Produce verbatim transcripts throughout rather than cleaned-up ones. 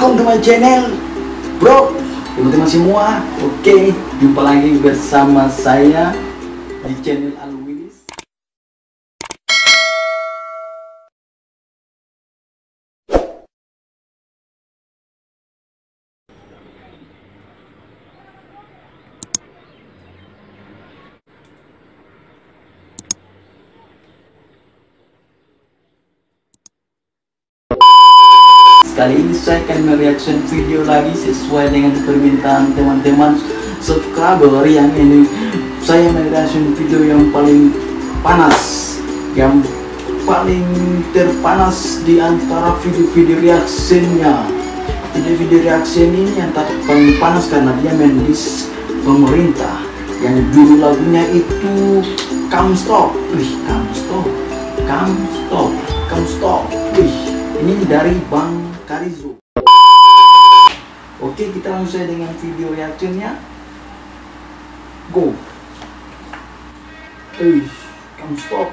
Welcome to my channel, bro, teman-teman semua. Oke, jumpa lagi bersama saya di channel Alwilis. Kali ini saya akan mereaction video lagi sesuai dengan permintaan teman-teman subscriber yang ini. Saya mereaction video yang paling panas, yang paling terpanas di antara video-video reaksinya. Video-video reaction ini yang paling panas karena dia mendis pemerintah. Yang judul lagunya itu Come Stop. Wih, Come Stop, Come Stop, Come Stop. Wih, ini dari Bang Karizo. Oke, kita langsung saja dengan video reactionnya. Go. Eish, Come Stop.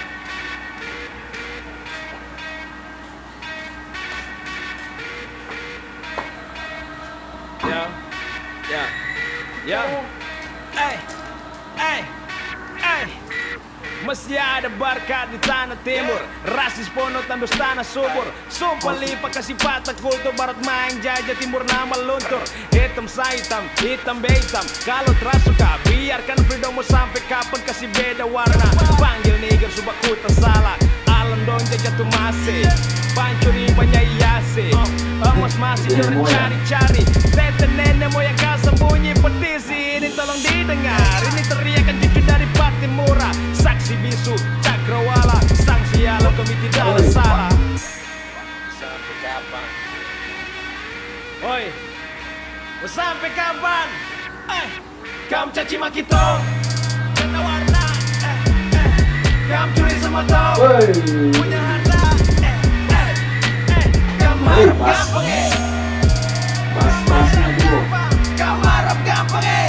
Yo, yo, yo. Hey, hey, hey. Mesti ada berkat di tanah timur, rasis pono tandus tanah subur. Sumpah lipat kasih patah kultur, barat main jajah timur nama luntur. Hitam saya hitam, hitam be hitam. Kalau terasa suka biarkan freedom mau sampai kapan kasih beda warna. Panggil nigger subak ku tak salah. Alam dong jajah tuh masih pancuri banyak iasi. Emas masih orang cari-cari. Tete nenek moyang kau sembunyi petisi. Ini tolong didengar, ini teriakan jujur dari batin murah. Saksi bisu, cakrawala, sanksi alam kami tidak ada salah. Sampai kapan? Oi, sampai kapan? Eh, kamu caci maki tong, kena warna. Eh, eh, kamu curi semua tong, punya harta. Eh, eh, eh, kamu harap gampang eh. Pas-pasnya dulu. Kamu harap gampang eh.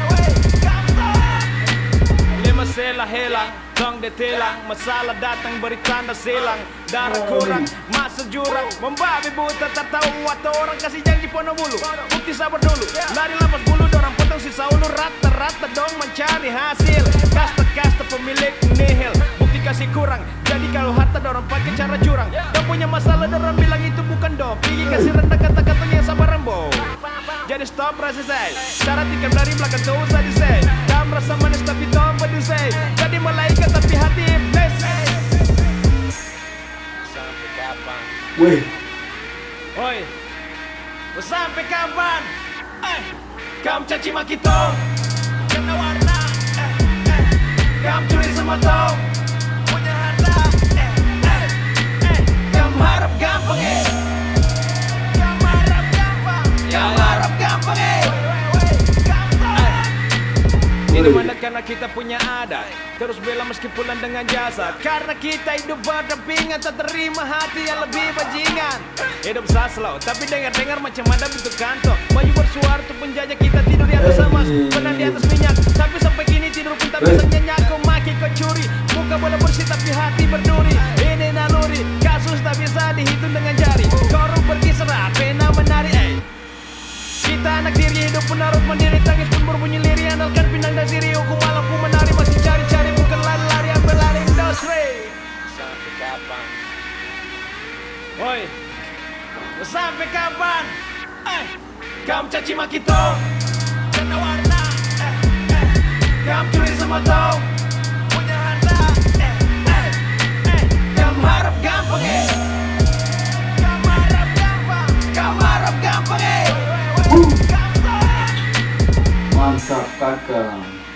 Sela helang, tong detilang, masalah datang beri tanda silang. Darah kurang, masa jurang, membabi buta tak tahu atau orang kasih janji pono bulu. Bukti sabar dulu, lari lapas bulu, dorang potong sisa ulu. Rata-rata dong mencari hasil, kasta-kasta pemilik nihil. Bukti kasih kurang, jadi kalau harta dorang pakai cara jurang. Dan punya masalah dorang bilang itu bukan dong. Pergi kasih rendah kata-katanya sabar rembo. Jadi stop rasa saya, cara tikam dari belakang tuh usah disay. Kamu rasa manis tapi tompa disay. Jadi malaikat tapi hati iblis. Sampai kapan? Wih. Oi, sampai kapan? Eh, kamu caci maki tong, kena warna. Eh, eh, kamu curi semua tong, punya harta. Eh, eh, eh, kamu harap gampang eh. Kamu harap gampang, kamu harap gampang eh. Ini mana karena kita punya adat, terus bela meski pulang dengan jasad. Karena kita hidup berdampingan, tak terima hati yang lebih bajingan. Hidup saslau, tapi dengar-dengar macam ada bentuk kantong. Maju bersuara untuk penjajah kita tidur di atas emas, pernah di atas minyak. Tapi sampai kini tidur pun tak bisa nyenyak. Kau maki, kau curi, muka bola bersih tapi hati berduri. Ini naluri, kasus tak bisa dihitung dengan jari. Korup pergi serat, pena menari eh. Kita anak diri hidup pun harus mandiri, tangis pun berbunyi liri. Andalkan pinang dan siri, hukum malam ku menari. Masih cari-cari bukan lari-lari, ambil lari industri. Sampai kapan? Woi, sampai kapan? Eh, kamu caci maki tong, kena warna. Eh, eh, kamu curi semua tong, punya harta. Eh, eh, eh, kamu harap gampang eh. Kamu harap gampang, kamu harap gampang eh. Mantap kakak.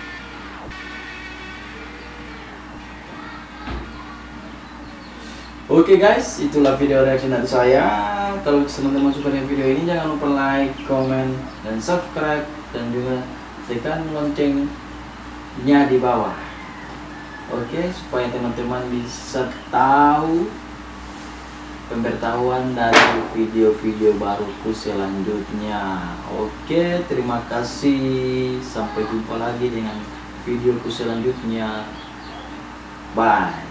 Oke guys, itulah video reaction dari saya. Kalau teman-teman suka dengan video ini, jangan lupa like, comment, dan subscribe, dan juga tekan loncengnya di bawah. Oke, supaya teman-teman bisa tahu pemberitahuan dari video-video baruku selanjutnya. Oke, terima kasih. Sampai jumpa lagi dengan videoku selanjutnya. Bye.